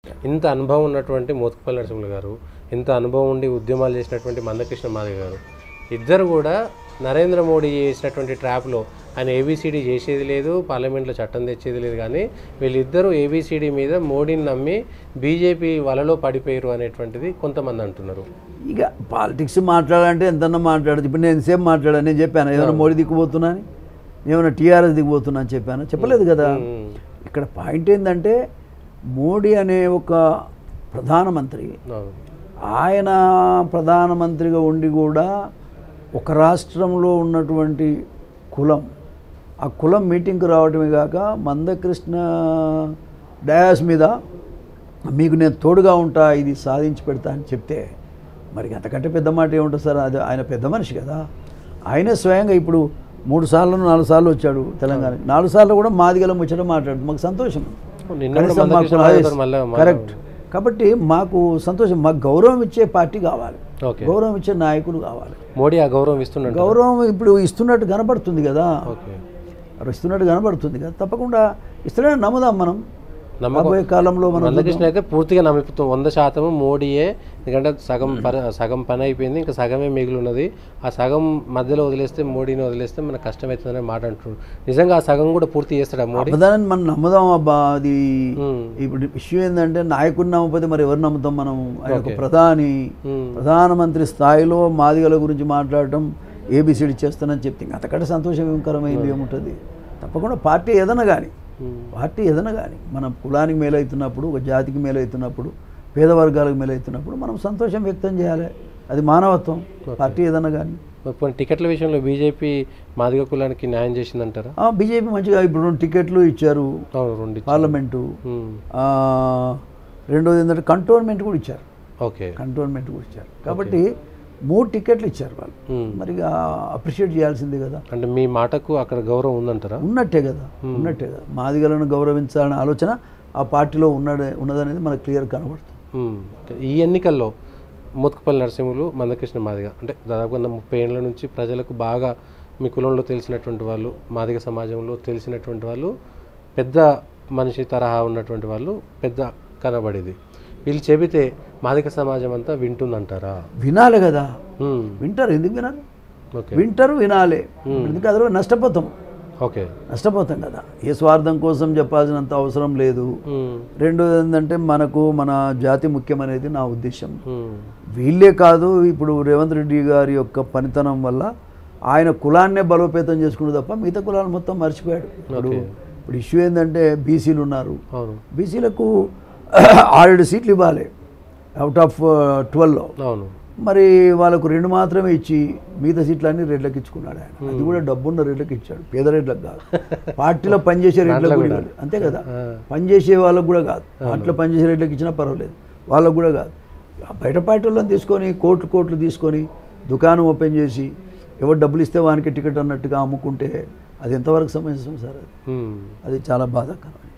ఇంత అనుభవం ఉన్నటువంటి మోత్కుపల్లి నరసింహులు గారు, ఇంత అనుభవం ఉండి ఉద్యమాలు చేసినటువంటి మందకృష్ణ మాదిగ గారు, ఇద్దరు కూడా నరేంద్ర మోడీ చేసినటువంటి ట్రాప్లో ఆయన ఏబిసిడి చేసేది లేదు, పార్లమెంట్లో చట్టం తెచ్చేది లేదు. కానీ వీళ్ళిద్దరూ ఏబిసిడి మీద మోడీని నమ్మి బీజేపీ వలలో పడిపోయారు అనేటువంటిది కొంతమంది అంటున్నారు. ఇక పాలిటిక్స్ మాట్లాడాలంటే ఎంతన్నా మాట్లాడదు. ఇప్పుడు నేను ఎంతసేపు మాట్లాడాను, నేను చెప్పాను ఏమైనా మోడీ దిక్కుపోతున్నా అని, ఏమైనా టీఆర్ఎస్ దిక్కుపోతున్నా అని చెప్పాను, చెప్పలేదు కదా. ఇక్కడ పాయింట్ ఏంటంటే మోడీ అనే ఒక ప్రధానమంత్రి, ఆయన ప్రధానమంత్రిగా ఉండి కూడా ఒక రాష్ట్రంలో ఉన్నటువంటి కులం, ఆ కులం మీటింగ్కి రావడమే కాక మందకృష్ణ డయాస్ మీద మీకు నేను తోడుగా ఉంటా, ఇది సాధించి పెడతా అని చెప్తే మరి అంతకంటే పెద్ద మాట ఏముంటుంది సార్. అది ఆయన పెద్ద మనిషి కదా. ఆయనే స్వయంగా ఇప్పుడు 3 సార్లు 4 సార్లు వచ్చాడు తెలంగాణకి. 4 సార్లు కూడా మాదిగల ముచ్చట మాట్లాడు, మాకు సంతోషం. కరెక్ట్. కాబట్టి మాకు సంతోషం. మాకు గౌరవం ఇచ్చే పార్టీ కావాలి, గౌరవం ఇచ్చే నాయకులు కావాలి. మోడీ ఆ గౌరవం ఇస్తున్నాడు, గౌరవం ఇప్పుడు ఇస్తున్నట్టు కనబడుతుంది కదా, ఇస్తున్నట్టు కనబడుతుంది కదా. తప్పకుండా ఇస్తున్నాడని నమ్ముదాం మనం. రాబోయే కాలంలో మనం మందకృష్ణ అయితే పూర్తిగా నమ్ముతాం 100% మోడీయే. ఎందుకంటే సగం పని అయిపోయింది, ఇంకా సగమే మిగిలి ఉన్నది. ఆ సగం మధ్యలో వదిలేస్తే, మోడీని వదిలేస్తే మనకు కష్టమవుతుందనే మాట అంటున్నాడు. నిజంగా ఆ సగం కూడా పూర్తి చేస్తాడా మోడీ? దాన్ని మనం నమ్ముదాం అబ్బా. అది ఇప్పుడు ఇష్యూ ఏంటంటే నాయకుడిని నమ్మకపోతే మరి ఎవరు నమ్ముతాం మనం? ఆయన ఒక ప్రధానమంత్రి స్థాయిలో మాదిగల గురించి మాట్లాడటం, ఏబిసిడి చేస్తానని చెప్తే అంతకంటే సంతోషకరమైంది ఏముంటుంది? తప్పకుండా పార్టీ ఏదైనా కానీ మన కులానికి మేలవుతున్నప్పుడు, ఒక జాతికి మేలవుతున్నప్పుడు, పేద వర్గాలకు మేలవుతున్నప్పుడు మనం సంతోషం వ్యక్తం చేయాలి. అది మానవత్వం. పార్టీ ఏదైనా కానీ. టికెట్ల విషయంలో బీజేపీ మాదిగ కులానికి న్యాయం చేసిందంటారా? బీజేపీ మంచిగా ఇప్పుడు 2 టికెట్లు ఇచ్చారు, పార్లమెంటు. రెండోది ఏంటంటే కంటోన్మెంట్ కూడా ఇచ్చారు. కంటోన్మెంట్ కూడా ఇచ్చారు. కాబట్టి 3 టికెట్లు ఇచ్చారు వాళ్ళు. మరి అప్రిషియేట్ చేయాల్సిందే కదా. అంటే మీ మాటకు అక్కడ గౌరవం ఉందంటారా? ఉన్నట్టే కదా. మాదిగలను గౌరవించాలనే ఆలోచన ఆ పార్టీలో ఉన్నదనేది మనకు క్లియర్ కనబడుతుంది. ఈ ఎన్నికల్లో మోత్కుపల్లి నరసింహులు, మందకృష్ణ మాదిగ అంటే దాదాపు 30 ఏళ్ల నుంచి ప్రజలకు బాగా మీ కులంలో తెలిసినటువంటి వాళ్ళు, మాదిగ సమాజంలో తెలిసినటువంటి వాళ్ళు, పెద్ద మనిషి తరహా ఉన్నటువంటి వాళ్ళు పెద్ద కనబడేది. వీళ్ళు చెబితే మాదిగ సమాజం అంతా వింటుందంటారా? వినాలి కదా. వింటారు, ఎందుకు వినాలి? వింటారు, వినాలి. ఎందుకు అదే నష్టపోతాం కదా. ఏ స్వార్థం కోసం చెప్పాల్సినంత అవసరం లేదు. రెండోది ఏంటంటే మనకు మన జాతి ముఖ్యమనేది నా ఉద్దేశం. వీళ్ళే కాదు, ఇప్పుడు రేవంత్ రెడ్డి గారి యొక్క పనితనం వల్ల ఆయన కులాన్నే బలోపేతం చేసుకున్నాడు తప్ప మిగతా కులాలు మొత్తం మర్చిపోయాడు. ఇప్పుడు ఇష్యూ ఏంటంటే బీసీలు ఉన్నారు, బీసీలకు 6 సీట్లు ఇవ్వాలి అవుట్ ఆఫ్ 12లో. మరి వాళ్ళకు 2 మాత్రమే ఇచ్చి మిగతా సీట్లన్నీ రెడ్లకు ఇచ్చుకున్నాడు ఆయన. అది కూడా డబ్బున్న రెడ్లకు ఇచ్చాడు, పేద రెడ్లకు కాదు. పార్టీలో పనిచేసే రెడ్లకు కూడా కాదు, అంతే కదా. పనిచేసే వాళ్ళకు కూడా కాదు, పార్టీలో పనిచేసే రెడ్లకు ఇచ్చినా పర్వాలేదు, వాళ్ళకు కూడా కాదు. బయట పార్టీలను తీసుకొని కోట్లు తీసుకొని దుకాణం ఓపెన్ చేసి ఎవరు డబ్బులు ఇస్తే వానికి టికెట్ అన్నట్టుగా అమ్ముకుంటే అది ఎంతవరకు సమంజసం సార్? అది చాలా బాధాకరం.